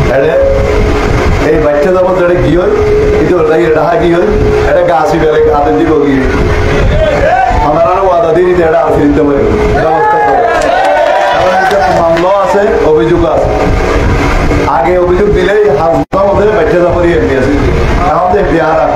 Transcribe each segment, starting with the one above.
এটা এই বাচ্চা যাবো যেটা কি হয় কিন্তু ডাহা কি হয় এটা গাছি বেলে হাতে দিব গিয়ে ওনারা ওয়াদা দিয়ে দিতে এটা আসি দিতে পারে ব্যবস্থা করে মামলা আছে অভিযোগ আছে আগে অভিযোগ দিলেই হাসপাতাল মধ্যে বাচ্চা যাবো দিয়ে এমপি আছে এখন তো এমপি আর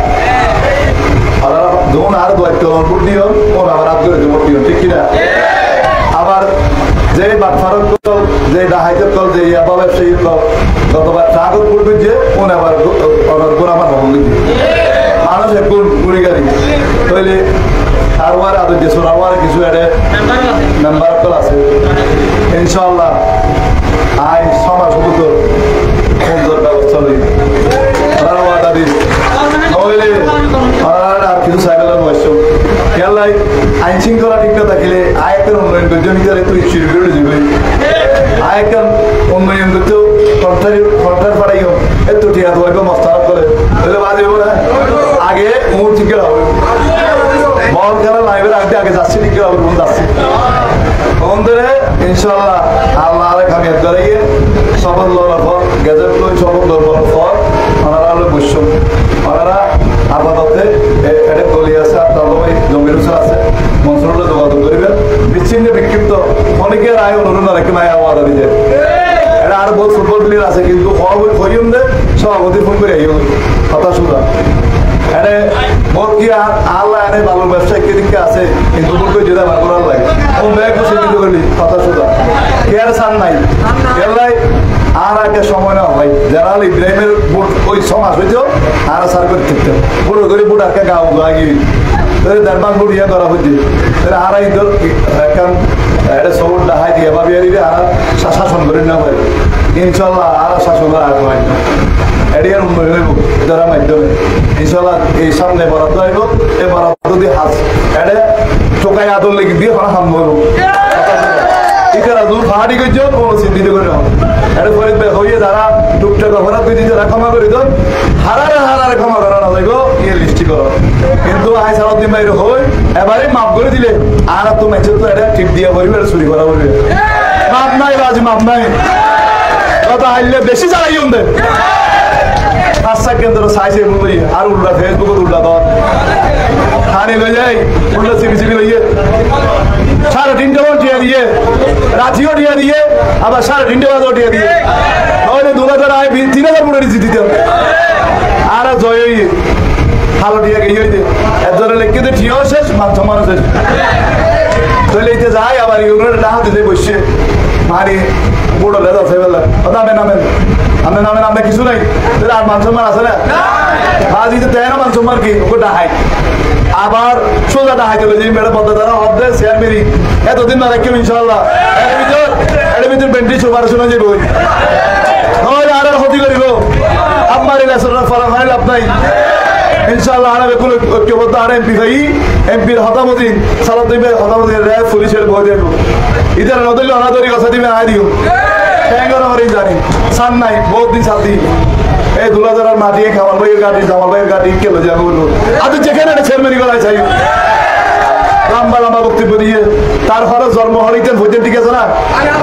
যখন আর দায়িত্ব ভোট দিও ওর আবার হাত করে ভোট দিও ঠিক কিনা আবার যে বাটফারক দল যে ডাহাইতের দল যে ইয়াবা ব্যবসায়ীর দল গতবার ট্রাগত করবে যে কোন আবার গোনাবার ভবন দিবে মানুষ এখন গুড়ি গাড়ি তাইলে আর ওয়ার আদর যে সোনার কিছু একটা মেম্বার দল আছে ইনশাআল্লাহ আই সমাজ সুন্দর সুন্দর ব্যবস্থা লই ওনারা ওয়াদা দিন নইলে ওনারা আর কিছু সাইকেলের বয়স খেলাই আইন শৃঙ্খলা ঠিক না থাকলে আয়কের উন্নয়ন করতে নিজের তুই শিরবিড়ে যাবে আয়কের উন্নয়ন করতেও কন্ট্রাক্ট পাড়াইও এত ঠিক আছে ওইকে মস্তার করে তাহলে বাদে আগে উমর ঠিক হবে বল খেলা লাইভের আগে আগে যাচ্ছি ঠিক হবে কোন যাচ্ছি তখন ধরে ইনশাল্লাহ আল্লাহ আরে খামিয়াত করে সফল লড়ার পর গেজেট লই সফল লড়ার পর ওনারা হলো বৈশ্য ওনারা আপাততে এটা গলি আছে আপনার জমির আছে মন্ত্রণালয় যোগাযোগ করবেন বিচ্ছিন্ন বিক্ষিপ্ত অনেকের আয় অনুরোধ রেখে মায় আওয়াদা দিতে এটা আর বহুত ফুটবল প্লেয়ার আছে কিন্তু হইম দে সভাপতি ফোন করে আইও কথা শুধু এটা বহুত কি আল্লাহ এনে ভালো ব্যবসায়িক দিকে আছে কিন্তু ভুল করে যেটা বার করার লাগে ও ব্যাগ সিদ্ধ করলি কথা শুধু কে আর সান নাই এলাই আর আগে সময় না হয় যারা ইব্রাহিমের বুট ওই সমাজ হইতো আর সার করে থাকতো পুরো করে বুট আগে গাও লাগিয়ে দরবার বুট ইয়ে করা হচ্ছে আর ইদর এখন এটা সব ডাহাই দিয়ে ভাবি আর শাসন করে না পারে ইনশাল্লাহ আর শাসন করা আর হয় না এডিয়ার উন্নয়ন হইব যারা মাধ্যমে ইনশাল্লাহ এই সামনে বরাদ্দ হইব এই বরাদ্দ দিয়ে হাস এটা টোকাই আদর লেগে দিয়ে ওরা হাম হইব ইকারা দূর পাহাড়ি করছ কোনো চিন্তিত করে না এটা ফরিদ হইয়ে যারা টুকটাক অপরাধ দিদি যারা ক্ষমা করে দেন হারারে ক্ষমা করা না যাইব ইয়ে লিস্টি করো কিন্তু আই সারাদিন বাইরে হই এবারে মাফ করে দিলে আর তো ম্যাচে তো এটা টিপ দিয়ে বলবে এটা চুরি করা বলবে মাপ নাই বাজি মাপ নাই কথা হাইলে বেশি চালাই উন্দে আশা কেন্দ্র সাইজে বলি আর উল্টা ফেসবুকে উল্টা দর খানে লই যাই উল্টা সিবি লইয়ে 3:30 টিয়া দিয়ে রাজিও টিয়া দিয়ে আবার 3:30 বাজে টিয়া দিয়ে নইলে 2000 আয় 3000 পুরো দিতে দিতে আর জয় ভালো টিয়া গিয়ে দে একজনের লেখকে দে টিও শেষ মাছ শেষ চলেইতে যায় আবার ইউনিয়নের না হাতে বসে মারি বড় লেদা আছে বলে নামেন আমরা কিছু নাই আর মান সম্মান আছে না আজ ইতে তেনা মান সম্মান কি ওটা হাই আবার সোজা ডাহাই চলে যাই মেয়েরা পদ্মা দ্বারা হদ্দে শেয়ার মেরি এতদিন না রাখি ইনশাল্লাহ এর ভিতর বেন্টি সুপার শোনা যাবে নয় আর ক্ষতি করিব আপনার ইলেকশনের ফলাফল লাভ নাই ইনশাআল্লাহ আনা বেকুল ঐক্যবদ্ধ আর এমপি ভাই এমপির হতামতিন সালাত দিবে হতামতিন র্যাব পুলিশের ভয় দেব ইদার নদলে অনাদরি কথা দিবে আয় দিও ট্যাঙ্গর হরিণ জানি সান নাই বহুত দিন সাত দিন এই দুলাদার মাটিয়ে খাওয়ার ভাইয়ের গাড়ি জামাল ভাইয়ের গাড়ি কেলো যাবে বলবো আজ যেখানে একটা ছেড়মেরি গলায় চাই লম্বা লম্বা বক্তব্য দিয়ে তার হরে জন্ম হরিতেন হইতেন ঠিক আছে না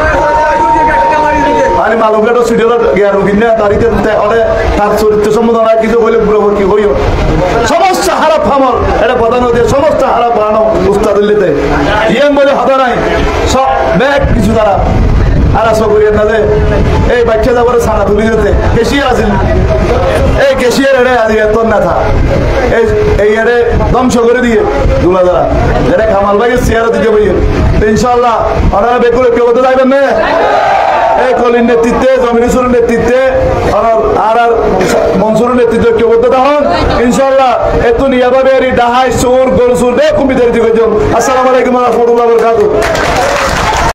আমি মালুমঘাটও সিডিওর জ্ঞান রুগিন না তারিতে তার চরিত্র সম্বোধনা কিছু হইলে পুরো ভর্তি হইও সমস্ত হারাপ ফামল এটা প্রধান হতে সমস্ত হারাপ বানানো উস্তাদ দিল্লিতে ইয়েম বলে হতা নাই সব ব্যাগ কিছু তারা আর আশা করি না যে এই বাচ্চা যাবার সারা তুলি যেতে কেশিয়ার আছেন এই কেশিয়ার এটা আজকে তোর না থা এই এরে ধ্বংস করে দিয়ে দুলা যারা যেটা কামাল ভাইয়ের চেয়ারে দিতে বইয়েন ইনশাল্লাহ ওনারা বেকুল কেউ হতে যাইবেন না এই কলির নেতৃত্বে জমিনুরের নেতৃত্বে আর মনসুরের নেতৃত্বে কেউ করতে তখন ইনশাল্লাহ এত নিয়াভাবে ডাহাই সুর গোল সুর খুব বিদারিত করছো আসসালামু আলাইকুম ওয়া রাহমাতুল্লাহি ওয়া বারাকাতুহু